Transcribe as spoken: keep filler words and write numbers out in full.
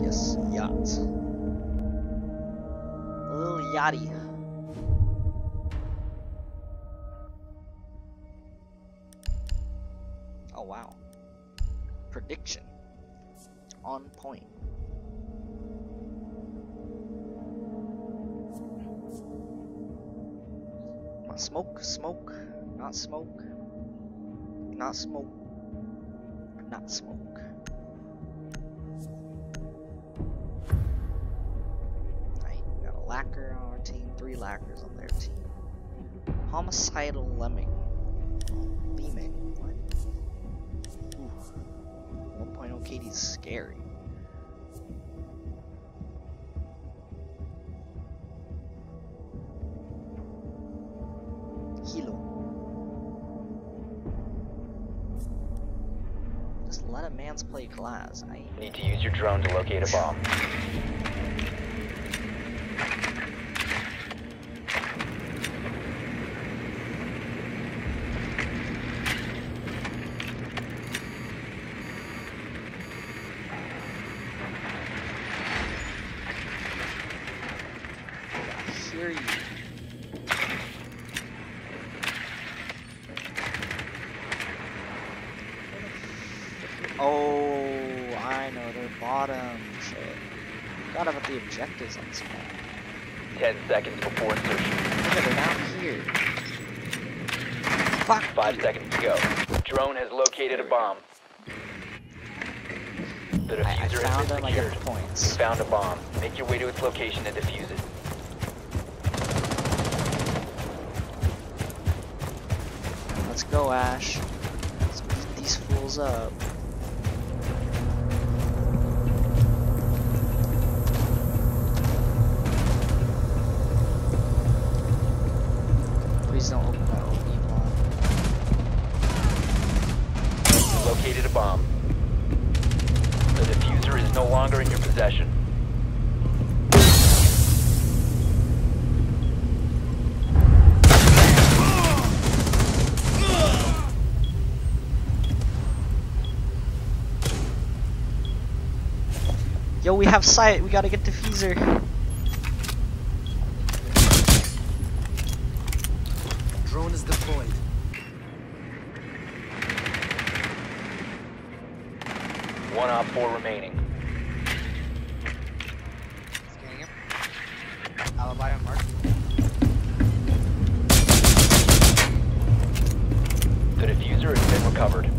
luxurious yacht. A little yachty. Oh wow. Prediction. On point. Smoke, smoke, not smoke, not smoke, not smoke. Right, we got a lacquer on our team, three lacquers on their team. Homicidal lemming. Beaming. What? Ooh. one point oh K D's scary. Just let a man's play class. I need to use your drone to locate a bomb. I hear you. Oh, I know, they're bottom. Shit. Forgot about the objectives on this map. Ten seconds before insertion. Look at, they're down here. Fuck. Five seconds to go. Drone has located a bomb. The diffuser I, I found has been them, I get secured. the points. Found a bomb. Make your way to its location and defuse it. Let's go, Ash. Let's beat these fools up. Please don't open that O P block. You located a bomb. The diffuser is no longer in your possession. Yo, we have sight. We gotta get diffuser. Drone is deployed. One op four remaining. Scanning him. Alibi on mark. The diffuser has been recovered.